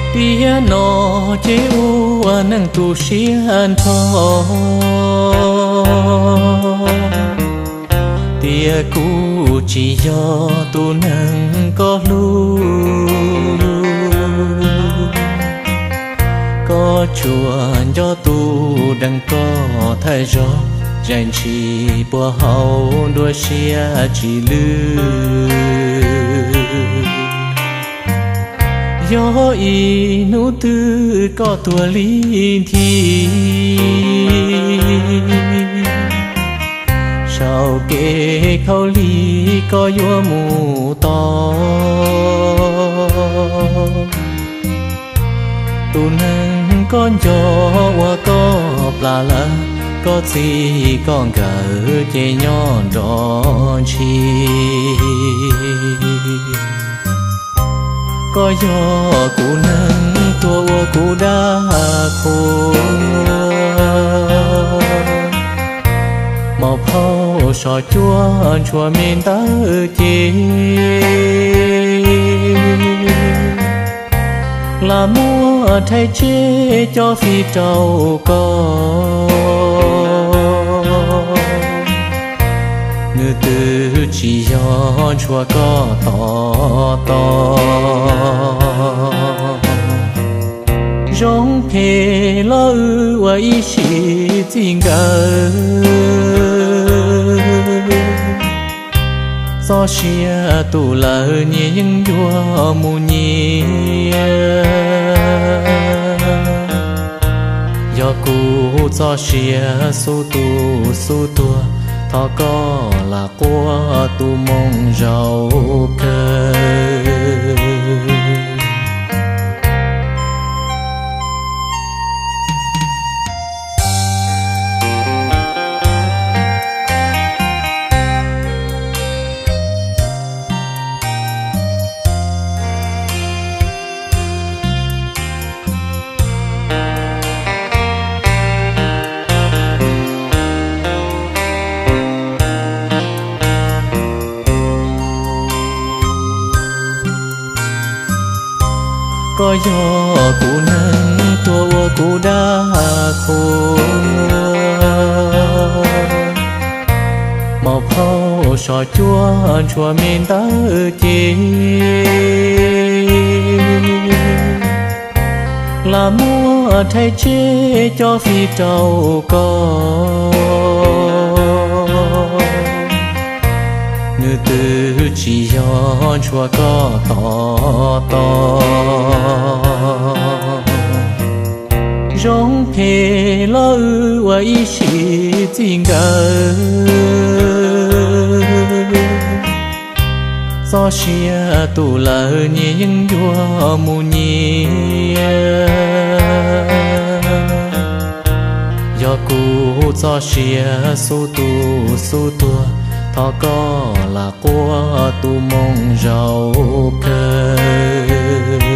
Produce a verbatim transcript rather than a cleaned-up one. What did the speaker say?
tia nọ chế u nâng tu xiên thọ tia cũ chỉ do tu nâng có lu có chuồn cho tu đừng có thay gió dành chỉ bùa hậu đua xia chỉ lư gió y nụ tư có tua linh thi sau kê khâu ly có vua mù to tu nâng con gió qua có là lỡ có gì con gỡ chê nhon rõ chi có gió cụ nâng tua cụ đá khô màu phao sò chua chua miền ta chê là mua thay chế cho phi trâu co ngư tư chỉ do chua có to to rong phê lo ư ấy chỉ tình cờ gió xia tù lờ nhẹ những vua mù nhẹ gió cũ gió xia su tu su tua thọ có là của tu mong giàu cơ có gió cụ nâng tua cụ đá khô màu phao sò chua chua miền ta chê là mua thay chế cho phi trâu co ngư tư chỉ do chua có to to rong phê lo ư ấy chỉ tình cờ gió xia tù lờ nhẹ những vua mù nhẹ gió cũ gió xia su tu su tua thọ có là của tu mong giàu cơ